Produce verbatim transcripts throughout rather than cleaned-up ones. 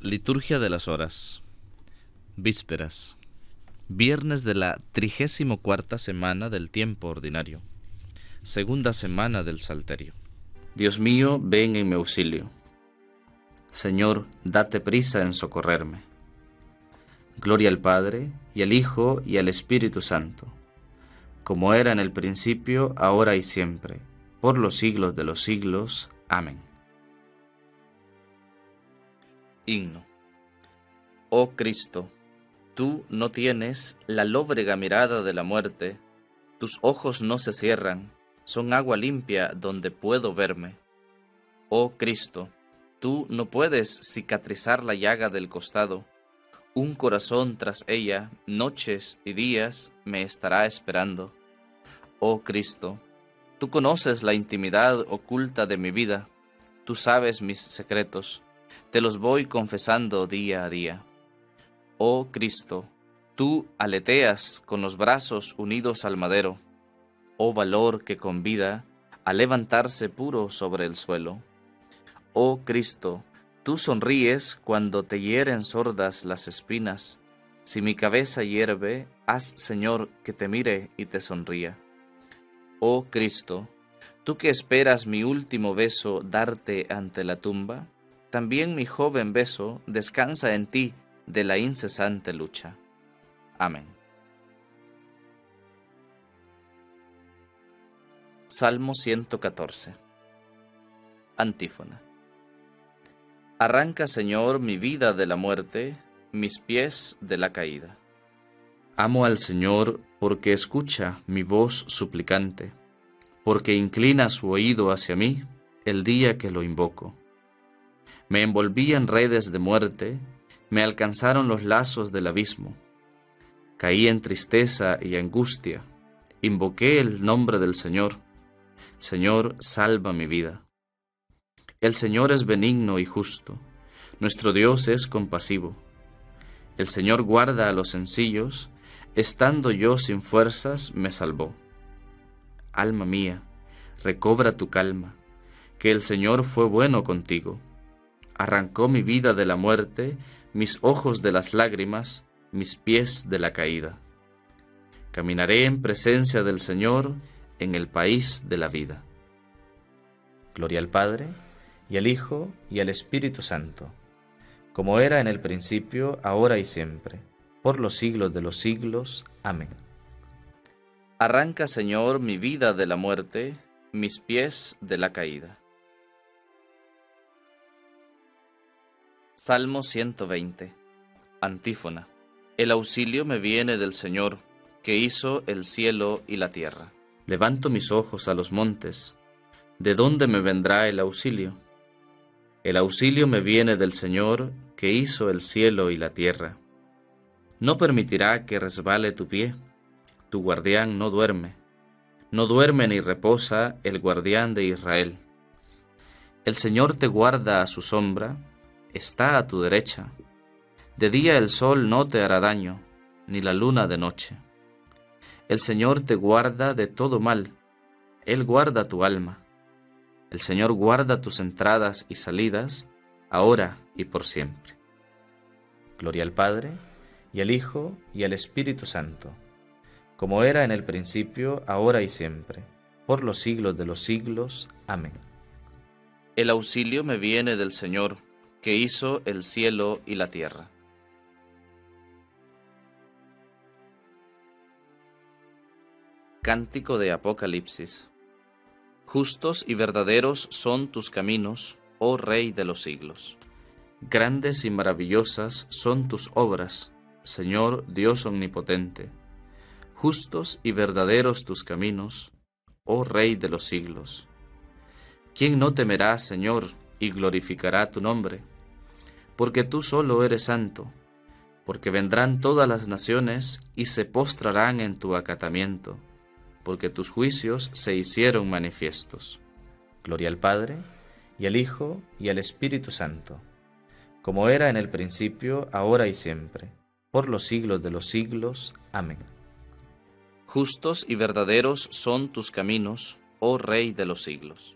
Liturgia de las Horas. Vísperas. Viernes de la trigésimo cuarta semana del tiempo ordinario. Segunda semana del Salterio. Dios mío, ven en mi auxilio. Señor, date prisa en socorrerme. Gloria al Padre, y al Hijo, y al Espíritu Santo, como era en el principio, ahora y siempre, por los siglos de los siglos. Amén. Himno. Oh Cristo, tú no tienes la lóbrega mirada de la muerte, tus ojos no se cierran, son agua limpia donde puedo verme. Oh Cristo, tú no puedes cicatrizar la llaga del costado, un corazón tras ella, noches y días, me estará esperando. Oh Cristo, tú conoces la intimidad oculta de mi vida, tú sabes mis secretos, te los voy confesando día a día. Oh Cristo, tú aleteas con los brazos unidos al madero, oh valor que convida a levantarse puro sobre el suelo. Oh Cristo, tú sonríes cuando te hieren sordas las espinas. Si mi cabeza hierve, haz, Señor, que te mire y te sonría. Oh Cristo, tú que esperas mi último beso darte ante la tumba, también mi joven beso descansa en ti de la incesante lucha. Amén. Salmo ciento catorce. Antífona. Arranca, Señor, mi vida de la muerte, mis pies de la caída. Amo al Señor porque escucha mi voz suplicante, porque inclina su oído hacia mí el día que lo invoco. Me envolví en redes de muerte, me alcanzaron los lazos del abismo. Caí en tristeza y angustia, invoqué el nombre del Señor. Señor, salva mi vida. El Señor es benigno y justo, nuestro Dios es compasivo. El Señor guarda a los sencillos, estando yo sin fuerzas me salvó. Alma mía, recobra tu calma, que el Señor fue bueno contigo. Arrancó mi vida de la muerte, mis ojos de las lágrimas, mis pies de la caída. Caminaré en presencia del Señor en el país de la vida. Gloria al Padre, y al Hijo, y al Espíritu Santo, como era en el principio, ahora y siempre, por los siglos de los siglos. Amén. Arranca, Señor, mi vida de la muerte, mis pies de la caída. Salmo ciento veinte. Antífona. El auxilio me viene del Señor, que hizo el cielo y la tierra. Levanto mis ojos a los montes. ¿De dónde me vendrá el auxilio? El auxilio me viene del Señor, que hizo el cielo y la tierra. No permitirá que resbale tu pie. Tu guardián no duerme. No duerme ni reposa el guardián de Israel. El Señor te guarda a su sombra, está a tu derecha. De día el sol no te hará daño, ni la luna de noche. El Señor te guarda de todo mal, Él guarda tu alma. El Señor guarda tus entradas y salidas, ahora y por siempre. Gloria al Padre, y al Hijo, y al Espíritu Santo, como era en el principio, ahora y siempre, por los siglos de los siglos. Amén. El auxilio me viene del Señor, que hizo el cielo y la tierra. Cántico de Apocalipsis. Justos y verdaderos son tus caminos, oh Rey de los siglos. Grandes y maravillosas son tus obras, Señor Dios omnipotente. Justos y verdaderos tus caminos, oh Rey de los siglos. ¿Quién no temerá, Señor, y glorificará tu nombre? Porque tú solo eres santo, porque vendrán todas las naciones y se postrarán en tu acatamiento, porque tus juicios se hicieron manifiestos. Gloria al Padre, y al Hijo, y al Espíritu Santo, como era en el principio, ahora y siempre, por los siglos de los siglos. Amén. Justos y verdaderos son tus caminos, oh Rey de los siglos.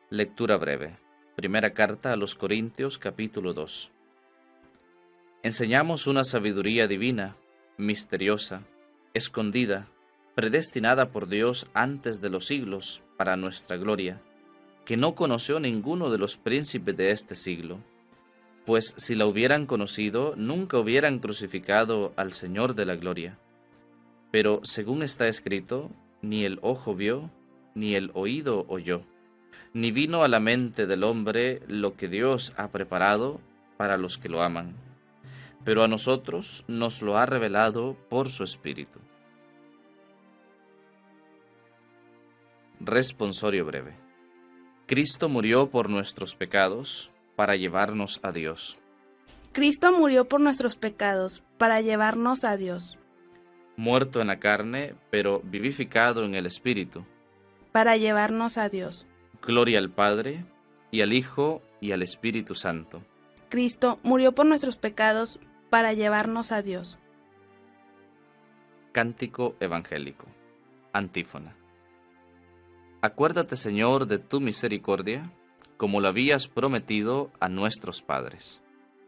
Lectura breve. Primera carta a los Corintios, capítulo dos. Enseñamos una sabiduría divina, misteriosa, escondida, predestinada por Dios antes de los siglos para nuestra gloria, que no conoció ninguno de los príncipes de este siglo, pues si la hubieran conocido, nunca hubieran crucificado al Señor de la gloria. Pero según está escrito, ni el ojo vio, ni el oído oyó, ni vino a la mente del hombre lo que Dios ha preparado para los que lo aman. Pero a nosotros nos lo ha revelado por su Espíritu. Responsorio breve. Cristo murió por nuestros pecados para llevarnos a Dios. Cristo murió por nuestros pecados para llevarnos a Dios. Muerto en la carne, pero vivificado en el Espíritu. Para llevarnos a Dios. Gloria al Padre, y al Hijo, y al Espíritu Santo. Cristo murió por nuestros pecados para llevarnos a Dios. Cántico evangélico. Antífona. Acuérdate, Señor, de tu misericordia, como lo habías prometido a nuestros padres.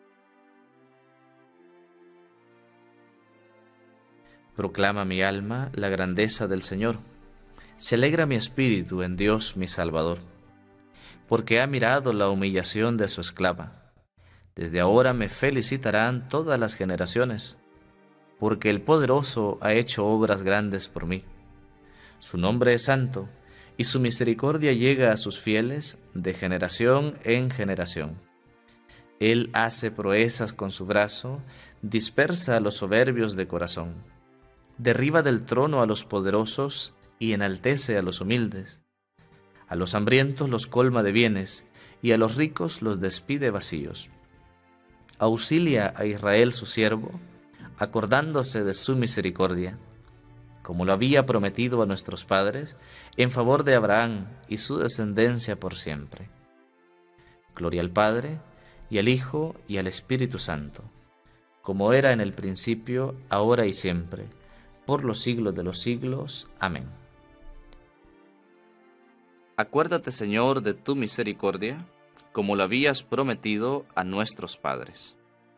Proclama mi alma la grandeza del Señor. Se alegra mi espíritu en Dios mi Salvador, porque ha mirado la humillación de su esclava. Desde ahora me felicitarán todas las generaciones, porque el Poderoso ha hecho obras grandes por mí. Su nombre es santo, y su misericordia llega a sus fieles de generación en generación. Él hace proezas con su brazo, dispersa a los soberbios de corazón, derriba del trono a los poderosos y enaltece a los humildes. A los hambrientos los colma de bienes, y a los ricos los despide vacíos. Auxilia a Israel su siervo, acordándose de su misericordia, como lo había prometido a nuestros padres, en favor de Abraham y su descendencia por siempre. Gloria al Padre, y al Hijo, y al Espíritu Santo, como era en el principio, ahora y siempre, por los siglos de los siglos. Amén. Acuérdate, Señor, de tu misericordia, como lo habías prometido a nuestros padres.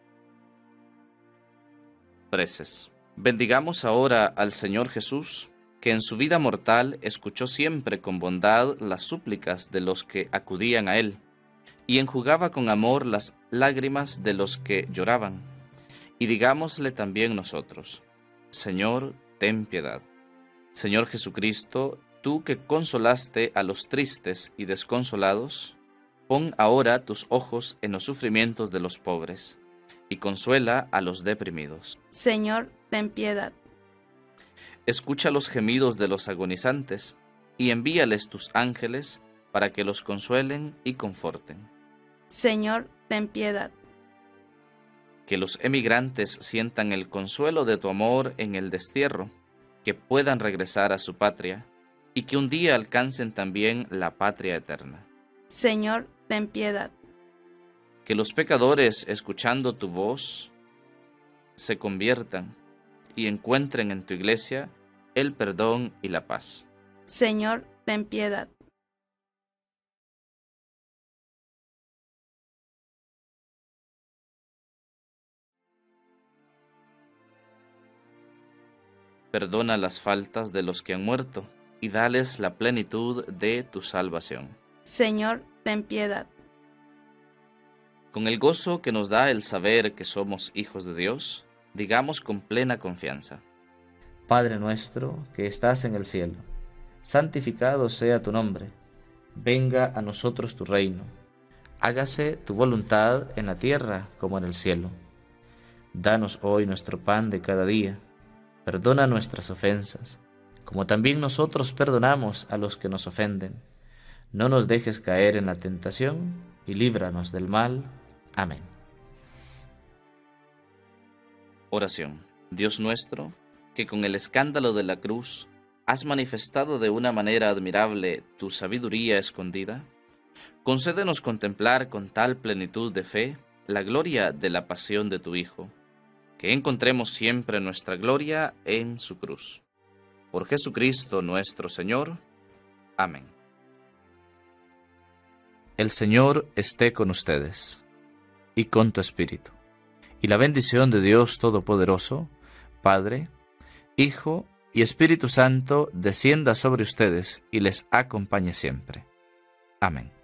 Preces. Bendigamos ahora al Señor Jesús, que en su vida mortal escuchó siempre con bondad las súplicas de los que acudían a Él, y enjugaba con amor las lágrimas de los que lloraban. Y digámosle también nosotros: Señor, ten piedad. Señor Jesucristo, tú que consolaste a los tristes y desconsolados, pon ahora tus ojos en los sufrimientos de los pobres, y consuela a los deprimidos. Señor, ten piedad. Escucha los gemidos de los agonizantes, y envíales tus ángeles para que los consuelen y conforten. Señor, ten piedad. Que los emigrantes sientan el consuelo de tu amor en el destierro, que puedan regresar a su patria, y que un día alcancen también la patria eterna. Señor, ten piedad. Que los pecadores, escuchando tu voz, se conviertan y encuentren en tu iglesia el perdón y la paz. Señor, ten piedad. Perdona las faltas de los que han muerto, y dales la plenitud de tu salvación. Señor, ten piedad. Con el gozo que nos da el saber que somos hijos de Dios, digamos con plena confianza: Padre nuestro que estás en el cielo, santificado sea tu nombre. Venga a nosotros tu reino. Hágase tu voluntad en la tierra como en el cielo. Danos hoy nuestro pan de cada día. Perdona nuestras ofensas, como también nosotros perdonamos a los que nos ofenden. No nos dejes caer en la tentación, y líbranos del mal. Amén. Oración. Dios nuestro, que con el escándalo de la cruz has manifestado de una manera admirable tu sabiduría escondida, concédenos contemplar con tal plenitud de fe la gloria de la pasión de tu Hijo, que encontremos siempre nuestra gloria en su cruz. Por Jesucristo nuestro Señor. Amén. El Señor esté con ustedes y con tu espíritu. Y la bendición de Dios Todopoderoso, Padre, Hijo y Espíritu Santo, descienda sobre ustedes y les acompañe siempre. Amén.